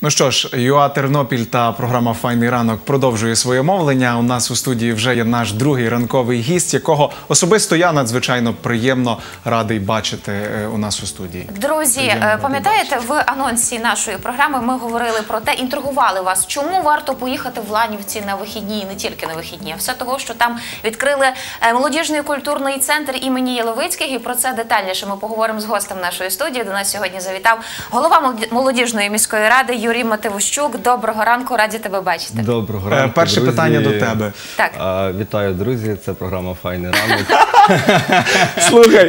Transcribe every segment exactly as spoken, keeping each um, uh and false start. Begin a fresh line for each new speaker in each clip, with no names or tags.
Ну що ж, ЮА Тернопіль та програма «Файний ранок» продовжує своє мовлення. У нас у студії вже є наш другий ранковий гість, якого особисто я надзвичайно приємно радий бачити у нас у студії.
Друзі, пам'ятаєте, в анонсі нашої програми ми говорили про те, інтригували вас, чому варто поїхати в Ланівці на вихідні, і не тільки на вихідні, а все того, що там відкрили молодіжний культурний центр імені Яловицьких, і про це детальніше ми поговоримо з гостем нашої студії. До нас сьогодні завітав голова молодіжної міської ради Юрій Мативощук. Доброго ранку, раді тебе бачити.
Доброго ранку,
Перше
друзі.
питання до тебе.
Так.
А, вітаю, друзі, це програма «Файний ранок».
Слухай,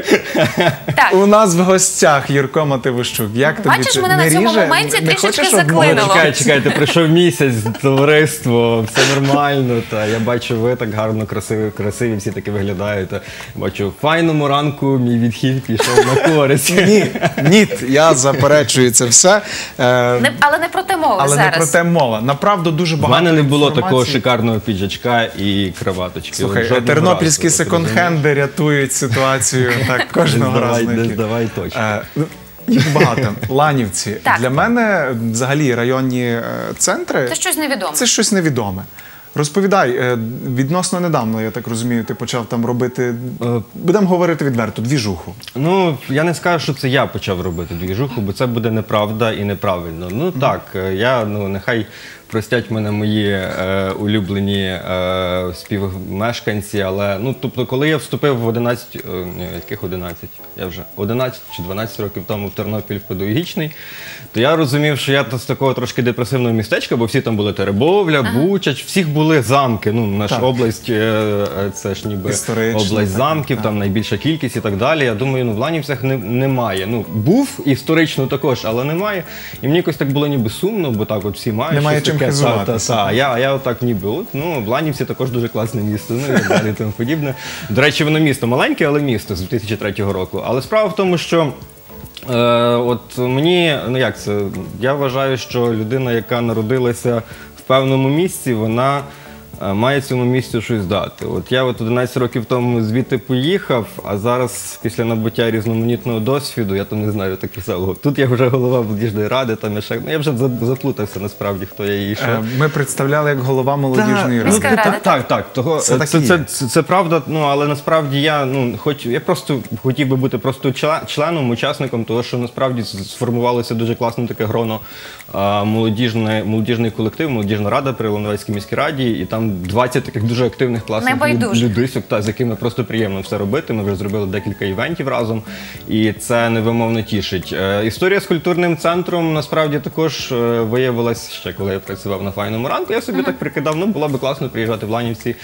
у нас в гостях Юрко Мативощук. Як тобі
Бачиш,
це?
мене на цьому моменті трішечки заклинило.
Чекайте, чекайте, пройшов місяць, товариство, все нормально. Та я бачу, ви так гарно, красиві, красиві всі таки виглядаєте. Бачу, в файному ранку мій відхід пішов на користь.
Ні, ні, я заперечую це все.
Не, але не про те мова
Але
зараз.
не про те мова. Направду дуже
У
багато
мене не було
інформації.
такого шикарного піджачка і краваточки.
Слухай,
Жодного
тернопільські
разу,
секонд-хенди рятують ситуацію так кожного разу.
Не здавай точно.
Е, ну, Їх багато. Ланівці.
Так.
Для мене взагалі районні е, центри
Це щось невідоме.
це щось невідоме. Розповідай, е, відносно недавно, я так розумію, ти почав там робити, будемо говорити відверто, двіжуху.
Ну, я не скажу, що це я почав робити двіжуху, бо це буде неправда і неправильно. Ну так, я, ну, нехай простять мене мої е, улюблені е, співмешканці, але, ну, тобто, коли я вступив в одинадцять, е, ні, яких одинадцять? Я вже одинадцять чи дванадцять років тому в Тернопіль в педагогічний, то я розумів, що я з такого трошки депресивного містечка, бо всі там були Теребовля, ага. Бучач, всіх були замки, ну, наша область, е, це ж ніби
історична,
область замків,
так.
Там найбільша кількість і так далі. Я думаю, ну, в Ланівцях не, немає. Ну, був історично також, але немає. І мені якось так було ніби сумно, бо так от всі мають.
Немає чим хизуватися.
А я, я отак ніби, от, ну, в Ланівці також дуже класне місто, ну і так далі, і тому подібне. До речі, воно місто маленьке, але місто з дві тисячі третього року. Але справа в тому, що е, от мені, ну як це, я вважаю, що людина, яка народилася в певному місці, вона має цьому місцю щось дати. От я от одинадцять років тому звідти поїхав, а зараз після набуття різноманітного досвіду, я там не знаю, так писав, тут я вже голова молодіжної ради, там я ще, ну я вже заплутався насправді, хто я і що.
Ми представляли як голова молодіжної ради.
Ну,
так, так, так, так, того,
це,
це, це, це, це правда, ну, але насправді я, ну, хоч, я просто хотів би бути просто членом, учасником, того, що насправді сформувалося дуже класне таке гроно а, молодіжний, молодіжний колектив, молодіжна рада при Лановецькій міській раді, і там двадцять таких дуже активних, класних людисок, та, з якими просто приємно все робити. Ми вже зробили декілька івентів разом, і це невимовно тішить. Е, історія з культурним центром насправді також е, виявилась ще, коли я працював на «Файному ранку». Я собі mm-hmm. так прикидав, ну було б класно приїжджати в Ланівці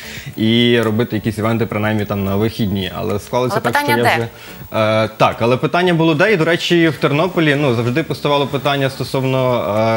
і робити якісь івенти, принаймні там на вихідні. Але склалося
але
так, що я
де?
вже... Е, так, але питання було де, і, до речі, в Тернополі, ну, завжди поставало питання стосовно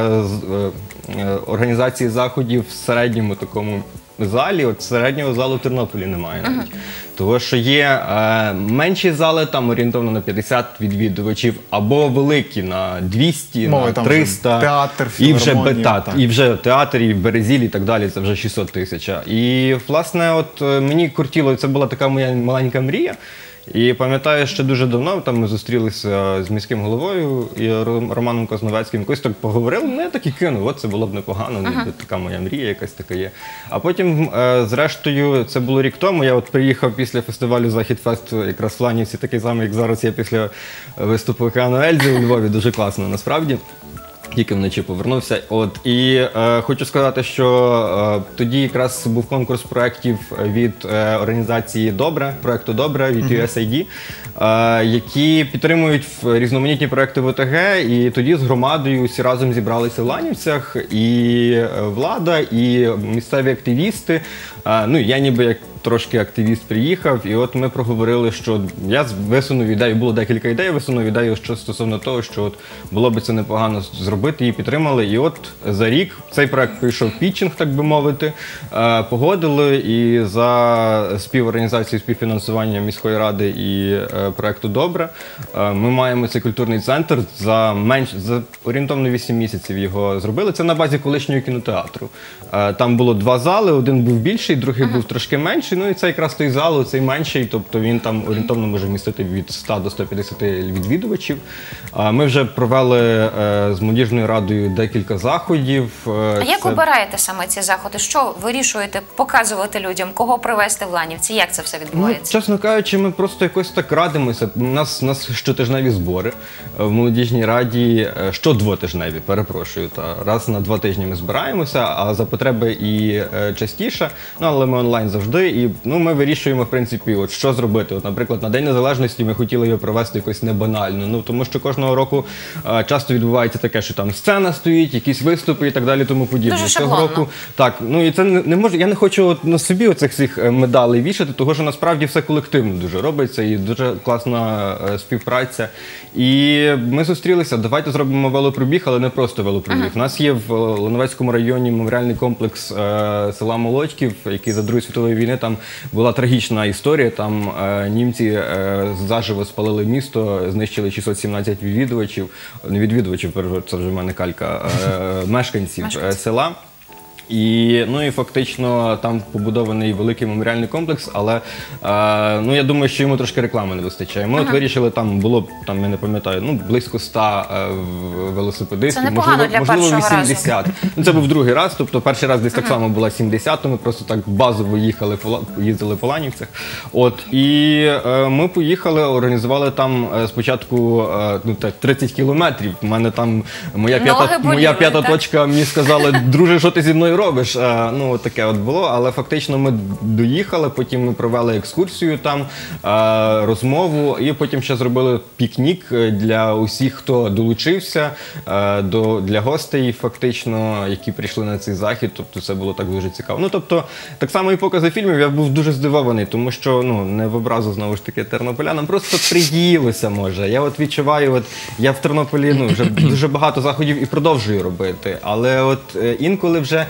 е, е, організації заходів в середньому такому залі, от середнього залу в Тернополі немає навіть. Uh-huh. Тому що є е, менші зали, там орієнтовно на п'ятдесят відвідувачів, або великі на двісті,
Мови,
на триста.
Театр,
і вже,
філармонія.
та, і вже театр, і Березіль, і так далі, це вже шістсот тисяч. І, власне, от мені кортіло, це була така моя маленька мрія. І пам'ятаю, що дуже давно там ми зустрілися з міським головою і Романом Козновецьким, якось так поговорили, ну я так і кинув, от це було б непогано, uh-huh. така моя мрія якась така є. А потім, зрештою, це було рік тому, я от приїхав після фестивалю «Західфест» якраз в Ланівці, такий самий, як зараз я після виступу «Океану Ельзи» у Львові, дуже класно насправді. Тільки вночі повернувся. От, і е, хочу сказати, що е, тоді якраз був конкурс проєктів від е, організації «Добре», проєкту «Добре» від ю ес ей ді, е, які підтримують різноманітні проєкти в о те ге, і тоді з громадою всі разом зібралися в Ланівцях, і влада, і місцеві активісти. Е, ну, я ніби як трошки активіст приїхав, і от ми проговорили, що я висунув ідею, було декілька ідей, висунув ідею що стосовно того, що от було б це непогано зробити, її підтримали. І от за рік цей проект пройшов пітчинг, так би мовити, погодили, і за співорганізацію, співфінансування міської ради і проекту «Добре» ми маємо цей культурний центр, за менш за орієнтовно вісім місяців його зробили. Це на базі колишнього кінотеатру. Там було два зали, один був більший, другий був трошки менший. більший. Ну і це якраз той зал, цей менший, тобто він там орієнтовно може вмістити від ста до ста п'ятдесяти відвідувачів. А ми вже провели е, з молодіжною радою декілька заходів. Е,
А як
це...
обираєте саме ці заходи? Що вирішуєте показувати людям? Кого привезти в Ланівці? Як це все
Ну,
відбувається?
чесно кажучи, ми просто якось так радимося. У нас, у нас щотижневі збори в молодіжній раді, е, щодвотижневі, перепрошую. Та раз на два тижні ми збираємося, а за потреби і е, частіше, ну але ми онлайн завжди. І ну, ми вирішуємо, в принципі, от що зробити. От, наприклад, на День Незалежності ми хотіли його провести якось не банально. Ну, тому що кожного року е, часто відбувається таке, що там сцена стоїть, якісь виступи і так далі, тому подібне.
Дуже
Цього
шаблонно.
року так, ну і це не, не може. Я не хочу от на собі оцих всіх е, медалей вішати, тому що насправді все колективно дуже робиться і дуже класна е, співпраця. І ми зустрілися. Давайте зробимо велопробіг, але не просто велопробіг. У нас є в е, Лановецькому районі меморіальний комплекс е, села Молодьків, який за Другої світової війни там була трагічна історія. Там е, німці е, заживо спалили місто, знищили шістсот сімнадцять відвідувачів, не відвідувачів, це вже в мене калька, е, мешканців е, села. І, ну, і фактично там побудований великий меморіальний комплекс, але е, ну, я думаю, що йому трошки реклами не вистачає. Ми ага. от вирішили, там було, там, я не пам'ятаю, ну, близько ста е, велосипедистів,
це непогано
можливо,
для
можливо
першого
вісімдесят. Ну, це був другий раз, тобто перший раз десь ага. так само було сімдесят, то ми просто так базово їхали, їздили по Ланівцях. От, і е, ми поїхали, організували там е, спочатку е, ну, так, тридцять кілометрів. У мене там моя п'ята, моя п'ята точка мені сказала, друже, що ти зі мною робиш? А, ну, таке от було, але фактично ми доїхали, потім ми провели екскурсію там, а, розмову, і потім ще зробили пікнік для усіх, хто долучився, а, до, для гостей, фактично, які прийшли на цей захід, тобто це було так дуже цікаво. Ну, тобто, так само і покази фільмів, я був дуже здивований, тому що, ну, не в образу, знову ж таки, тернополянам, просто приїлося, може. Я от відчуваю, от, я в Тернополі, ну, вже дуже багато заходів і продовжую робити, але от інколи вже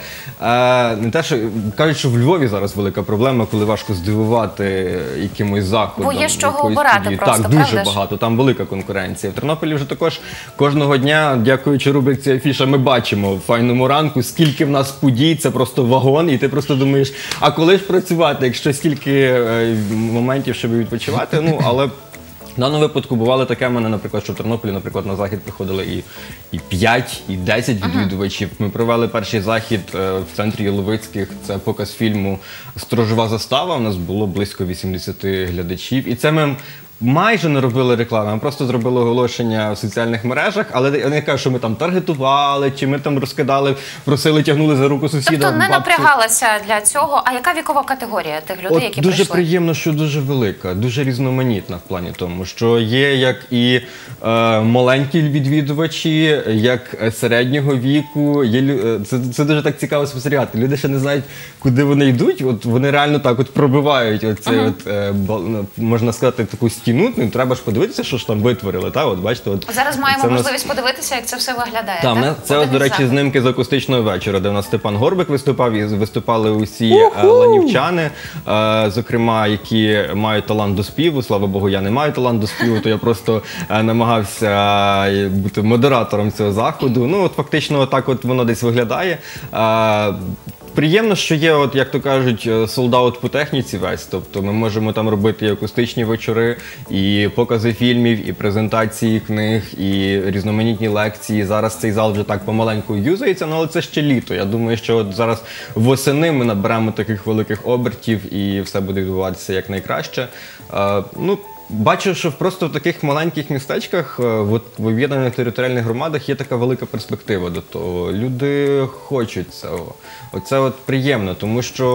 А, не те, що кажуть, що в Львові зараз велика проблема, коли важко здивувати якимось заходом.
Бо є з чого обирати
події.
просто,
так, дуже
правда ж?
багато, там велика конкуренція. В Тернополі вже також кожного дня, дякуючи рубриці Афіша, ми бачимо в файному ранку, скільки в нас подій, це просто вагон, і ти просто думаєш, а коли ж працювати, якщо стільки е, моментів, щоб відпочивати, ну, але в даному випадку бувало таке в мене, наприклад, що в Тернополі, наприклад, на захід приходили і, і п'ять, і десять відвідувачів. Ми провели перший захід е, в центрі Яловицьких, це показ фільму «Сторожова застава», у нас було близько вісімдесят глядачів. І це ми майже не робили реклами, ми просто зробили оголошення в соціальних мережах, але я не кажу, що ми там таргетували, чи ми там розкидали, просили, тягнули за руку сусіда.
Тобто не
бабцю.
Напрягалася для цього. А яка вікова категорія тих людей,
От
які
дуже
прийшли?
приємно, що дуже велика, дуже різноманітна в плані тому, що є як і е, маленькі відвідувачі, як середнього віку. Є, лю- це, це дуже так цікаво спостерігати. Люди ще не знають, куди вони йдуть, от вони реально так от пробивають оцей, ага. от, е, бал- можна сказати, таку стіну. Ну, треба ж подивитися, що ж там витворили. Та? От, бачите, от,
зараз маємо
це
можливість нас... подивитися, як це все виглядає.
Та,
так?
Це, ось, до речі,
захід.
знімки з акустичного вечора, де у нас Степан Горбик виступав, і виступали усі uh-huh. ланівчани, е, зокрема, які мають талант до співу. Слава Богу, я не маю талант до співу, то я просто е, намагався бути модератором цього заходу. Ну, от фактично, так от воно десь виглядає. Е, Приємно, що є, от, як то кажуть, солдат по техніці весь. Тобто ми можемо там робити і акустичні вечори, і покази фільмів, і презентації книг, і різноманітні лекції. Зараз цей зал вже так помаленьку юзається, але це ще літо. Я думаю, що от зараз восени ми наберемо таких великих обертів і все буде відбуватися якнайкраще. Е, ну, Бачу, що просто в таких маленьких містечках, от, в об'єднаних територіальних громадах є така велика перспектива до того. Люди хочуть цього. Оце от приємно, тому що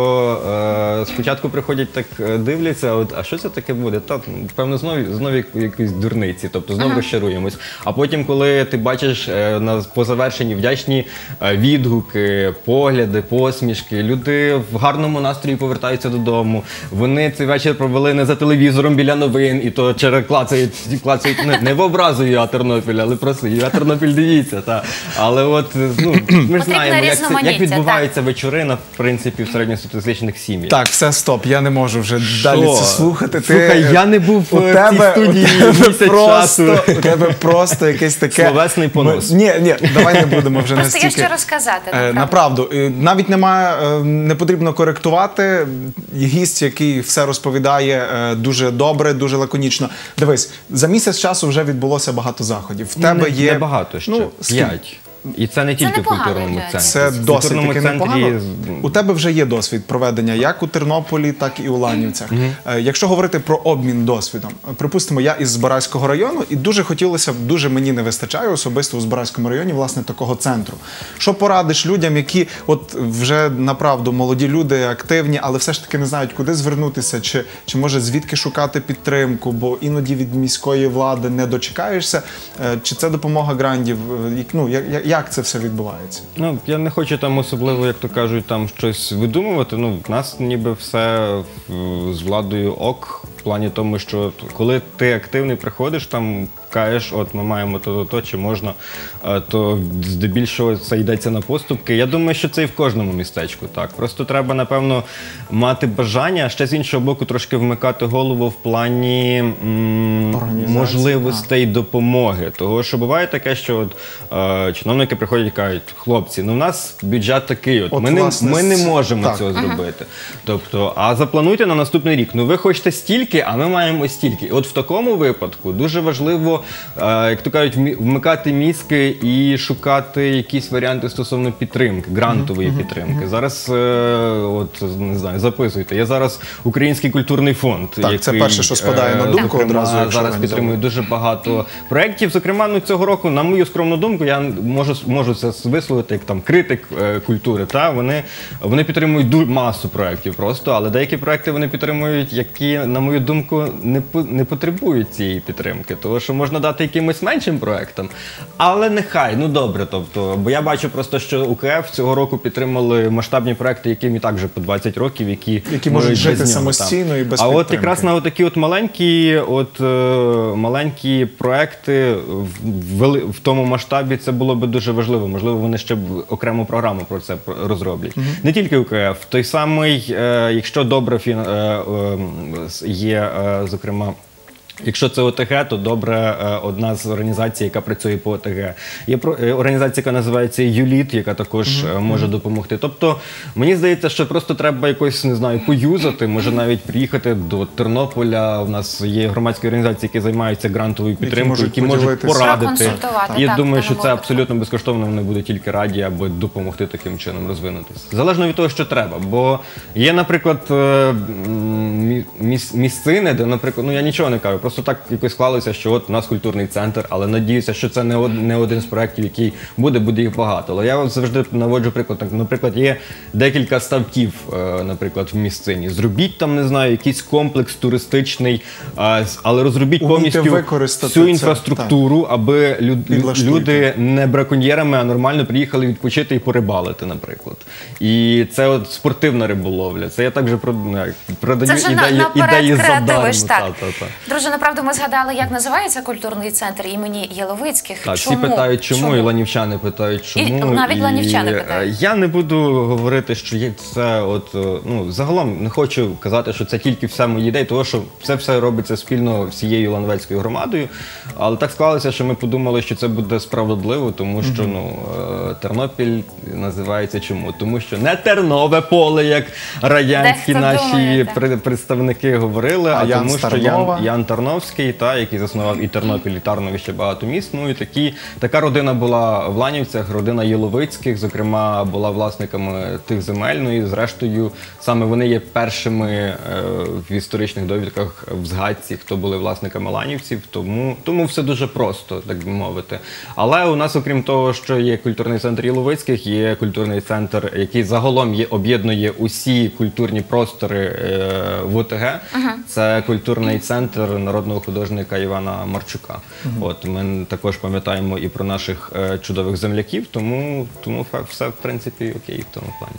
е, спочатку приходять так, дивляться, от, а що це таке буде? Та, певно, знову, знову якісь дурниці, тобто знову ага. розчаруємось. А потім, коли ти бачиш е, на, по завершенні вдячні е, відгуки, погляди, посмішки, люди в гарному настрої повертаються додому, вони цей вечір провели не за телевізором біля новин, і і то через клацають, клацають не, не в образу я Тернопіль, але просто я Тернопіль, дивіться. Та. Але от, ну, ми ж знаємо, як, це, як
різноманіття,
відбуваються вечори, на, в принципі, в середньостатистичних сім'ях.
Так, все, стоп, я не можу вже далі це слухати. Ти,
Слухай, я не був
у
в
тебе,
цій студії
у тебе
місяць
просто,
часу.
У тебе просто якесь таке...
Словесний понос.
Ми- Ні, ні, давай не будемо вже
Просто є
настільки...
що розказати.
Е,
направду.
Направду, Е, навіть немає, е, не потрібно коректувати. Є гість, який все розповідає е, дуже добре, дуже лаконічно. Дивись, за місяць часу вже відбулося багато заходів. В тебе
не,
є...
не багато ще,
Ну, скільки?
п'ять. І це не тільки в
непогано,
культурному
Ілля.
центрі.
Це
В
досить
культурному
таки
центрі
непогано. У тебе вже є досвід проведення як у Тернополі, так і у Ланівцях. Е, Якщо говорити про обмін досвідом, е, припустимо, я із Збаразького району, і дуже хотілося б, дуже мені не вистачає особисто у Збаразькому районі, власне, такого центру. Що порадиш людям, які от вже направду молоді люди, активні, але все ж таки не знають, куди звернутися, чи, чи може звідки шукати підтримку, бо іноді від міської влади не дочекаєшся, Е, чи це допомога грантів, Е, як- ну, як, як- як це все відбувається?
Ну, я не хочу там особливо, як то кажуть, там щось видумувати. Ну, в нас ніби все е, з владою ок, в плані тому, що от коли ти активний приходиш, там кажеш, от ми маємо то, то, то, чи можна, е, то здебільшого це йдеться на поступки. Я думаю, що це і в кожному містечку так. Просто треба, напевно, мати бажання, а ще з іншого боку трошки вмикати голову в плані м,
Організації,
можливостей допомоги. Того, що буває таке, що от, е, чиновники приходять і кажуть, хлопці, ну в нас бюджет такий, от,
От,
ми,
власне,
не, ми не
з-
можемо
так.
цього зробити. Тобто, а заплануйте на наступний рік. Ну ви хочете стільки, а ми маємо стільки. І от в такому випадку дуже важливо, е, як то кажуть, вмі- вмикати мізки і шукати якісь варіанти стосовно підтримки, грантової підтримки. Зараз, е, от не знаю, записуйте. Я зараз Український культурний фонд.
Так, це перше, що спадає на
е,
думку
зокрема,
одразу, якщо
зараз
організовувати.
підтримує дуже багато проєктів. Зокрема, ну цього року, на мою скромну думку, я можу, можу це висловити як там критик е, культури. Та вони, вони підтримують ду- масу проєктів просто, але деякі проєкти вони підтримують, які, на мою думку, не, по- не потребують цієї підтримки. Тому що можна дати якимось меншим проєктам, але нехай, ну добре. Тобто, бо я бачу просто, що УКФ цього року підтримали масштабні проєкти, яким і так вже по двадцять років, які,
Які можуть
без
жити
нього,
самостійно
там.
і без
А от
підтримки.
якраз на такі от маленькі, от, е, маленькі проекти в, вели- в тому масштабі це було би дуже важливо. Можливо, вони ще б окрему програму про це про- розроблять. Не тільки УКФ, той самий, е, якщо добре фін, е, е, с- є, е, зокрема. Якщо це ОТГ, то добре е, одна з організацій, яка працює по ОТГ. Є про- е, організація, яка називається ЮЛІТ, яка також е, може допомогти. Тобто, мені здається, що просто треба якось, не знаю, поюзати, може навіть приїхати до Тернополя. У нас є громадські організації, які займаються грантовою підтримкою,
можуть
які можуть
поділитися.
порадити.
Проконсультувати,
І я
так,
думаю,
в
що
даному
це
випадку.
абсолютно безкоштовно, вони будуть тільки раді, аби допомогти таким чином розвинутися. Залежно від того, що треба. Бо є, наприклад, е, м, мі- міс- місцини, де, наприклад, ну я нічого не кажу, просто так якось склалося, що от у нас культурний центр, але надіюся, що це не, од, не один з проєктів, який буде, буде їх багато. Але я от завжди наводжу приклад. Так, наприклад, є декілька ставків, е, наприклад, в місцині. Зробіть там, не знаю, якийсь комплекс туристичний, е, з- але розробіть
Умійте
повністю
використати
всю
це,
інфраструктуру, аби люд,
Підлаштуйте.
люди не браконьєрами, а нормально приїхали відпочити і порибалити, наприклад. І це от спортивна риболовля. Це я також про- ну, як, продаю
Це вже на-
ідеї,
наперед
ідеї задармо.
креативиш, так.
Та, та, та.
Друже, направду ми згадали, як називається культурний центр імені Єловицьких.
Так, всі
Чому?
питають, чому, і ланівчани питають, чому.
І навіть ланівчани
е,
питають.
Я не буду говорити, що є це от, е, ну, загалом не хочу казати, що це тільки все мої ідеї, тому що це все робиться спільно всією лановецькою громадою. Але так склалося, що ми подумали, що це буде справедливо, тому що ну, е, Тернопіль називається чому? Тому що не Тернове поле, як радянські
Дехто
наші
думає, так.
пр- представники говорили,
А
а,
Ян
тому що
Старнова?
Ян, Ян Тарновський, та, який заснував і Тернопіль, і Тарнові ще багато міст. Ну і такі, така родина була в Ланівцях, родина Єловицьких, зокрема, була власниками тих земель. Ну і зрештою, саме вони є першими е, в історичних довідках в згадці, хто були власниками ланівців. Тому, тому все дуже просто, так би мовити. Але у нас, окрім того, що є культурний центр Єловицьких, є культурний центр, який загалом є, об'єднує усі культурні простори е, в ОТГ. Це культурний центр народного художника Івана Марчука. От ми також пам'ятаємо і про наших е, чудових земляків, тому, тому фе- все в принципі окей в тому плані.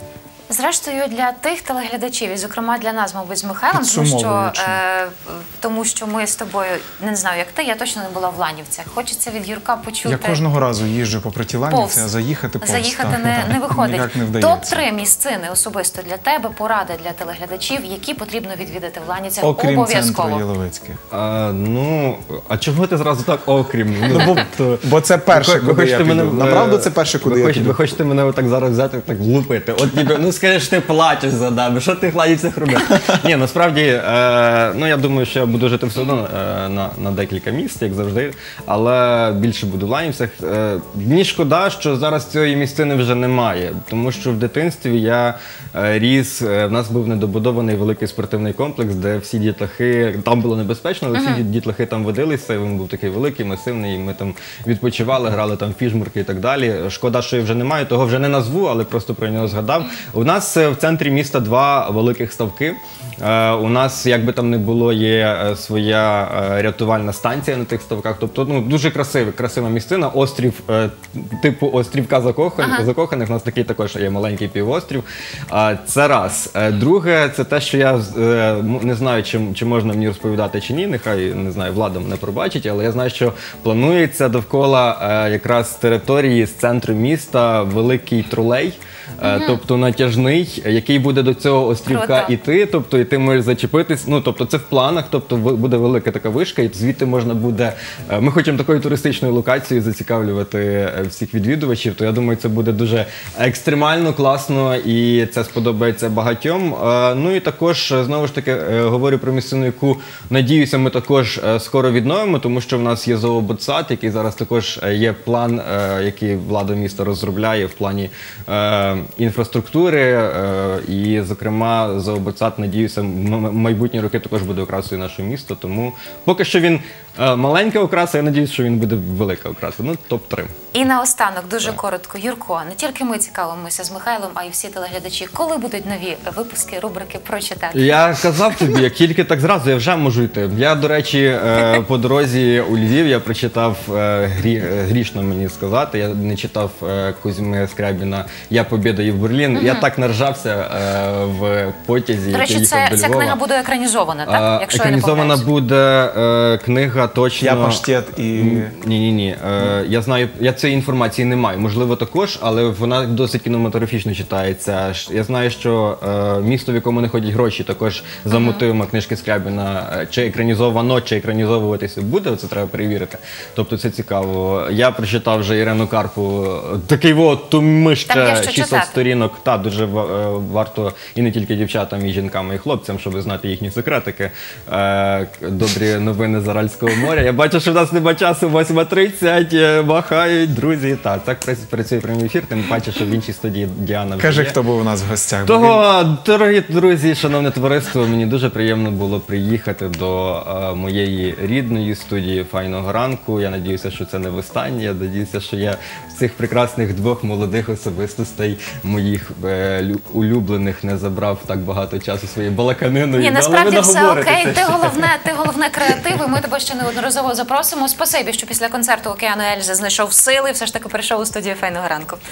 Зрештою, для тих телеглядачів, і зокрема для нас, мабуть, з Михайлом, тому що,
Підсумовуючи.
е, тому що ми з тобою, не знаю, як ти, я точно не була в Ланівцях. Хочеться від Юрка почути.
Я кожного разу їжджу попри ті Ланівці,
Повз.
а заїхати повз.
Заїхати
так,
не,
так,
не виходить.
Ніяк не вдається.
топ три місцини особисто для тебе, поради для телеглядачів, які потрібно відвідати в Ланівцях
Окрім центру
обов'язково.
Єловицьких.
А, ну, а чого ти зразу так окрім?
Ну, бо, бо це перше,
Ви
куди я
хочете
піду.
мене,
Направду
е,
це перше, куди
ви
я
хочете,
піду.
ви хочете мене отак зараз взяти, так влупити. От ніби, ну скажеш, ти плачеш за нами, що ти в Ланівцях робиш? Ні, насправді, е, ну я думаю, що я буду жити все одно е, на, на декілька місць, як завжди, але більше буду в Ланівцях. Е, мені шкода, що зараз цієї місцини вже немає, тому що в дитинстві я е, ріс, е, в нас був недобудований великий спортивний комплекс, де всі дітлахи, там було небезпечно, але всі uh-huh. дітлахи там водилися, він був такий великий, масивний, і ми там відпочивали, грали там в фіжмурки і так далі. Шкода, що його вже немає, того вже не назву, але просто про нього згадав. У нас е, в центрі міста два великих ставки. Е, у нас, як би там не було, є е, своя е, рятувальна станція на тих ставках. Тобто, ну, дуже красивий, красива місцина. Острів, е, типу острівка закохан,
Ага.
закоханих. У нас такий також є маленький півострів. Е, це раз. Е, друге, це те, що я е, м- не знаю, чи, чи можна мені розповідати чи ні. Нехай, не знаю, влада мене пробачить, але я знаю, що планується довкола е, якраз території з центру міста великий тролей. Е, тобто натяжний, який буде до цього острівка
Круто.
іти, тобто і ти можеш зачепитись. Ну тобто це в планах, тобто в- буде велика така вишка, і звідти можна буде. е, Ми хочемо такою туристичною локацією зацікавлювати е, всіх відвідувачів. То я думаю, це буде дуже екстремально, класно, і це сподобається багатьом. Е, Ну і також е, знову ж таки е, говорю про місцину, яку надіюся, ми також е, скоро відновимо, тому що в нас є зооботсад, який зараз також е, є план, е, який влада міста розробляє в плані е, інфраструктури, е, і, зокрема, зооботсад, надіюся, в м- майбутні роки також буде окрасою нашого міста, тому поки що він е, маленька окраса, я надіюсь, що він буде велика окраса. Ну, топ три.
І наостанок, дуже коротко, Юрко, не тільки ми цікавимося з Михайлом, а й всі телеглядачі. Коли будуть нові випуски, рубрики «Прочитати»?
Я казав тобі, як тільки так зразу, я вже можу йти. Я, до речі, е, по дорозі у Львів я прочитав, е, грі, е, грішно мені сказати, я не читав е, Кузьми Скрябіна «Я побєдаю в Берлін». Я так наржався е, в потязі,
До речі,
який
це,
їхав до
ця
Львова.
книга буде екранізована, так?
Е,
Якщо я не
екранізована
помиляюсь.
буде е, книга точно...
Я паштет і...
Ні-ні-ні. Е, я знаю, я цієї інформації не маю. Можливо, також, але вона досить кінематографічно читається. Ш- Я знаю, що е, «Місто, в якому не ходять гроші», також за мотивами книжки Скрябіна, е, чи екранізовано, чи екранізовуватися буде, це треба перевірити. Тобто це цікаво. Я прочитав вже Ірину Карпу, е, такий от
Там є
тумища,
що
шістсот
читати.
сторінок. Та, дуже ва- е, варто і не тільки дівчатам, і жінкам, і хлопцям, щоб знати їхні секретики. Е, Добрі новини з Аральського моря. Я бачу, що в нас нема часу, восьма тридцять, е, махають, друзі. Так, так працю- працює прямий ефір, тим паче, що в іншій студії Діана вже
Каже,
є.
хто був у нас в гостях. бо він-
Того, дорогі друзі, шановне товариство, мені дуже приємно було приїхати до е, моєї рідної студії «Файного ранку». Я надіюся, що це не востаннє. Я надіюся, що я з цих прекрасних двох молодих особистостей моїх е, лю- улюблених не забрав так багато часу своєю балаканиною.
Ні,
Ну, але
насправді
ви
все
наговоритеся.
окей. Ти головне, ти головне креатив, і ми тебе ще неодноразово запросимо. Спасибі, що після концерту «Океану Ельзи» знайшов сили, і все ж таки прийшов у студію «Файного ранку».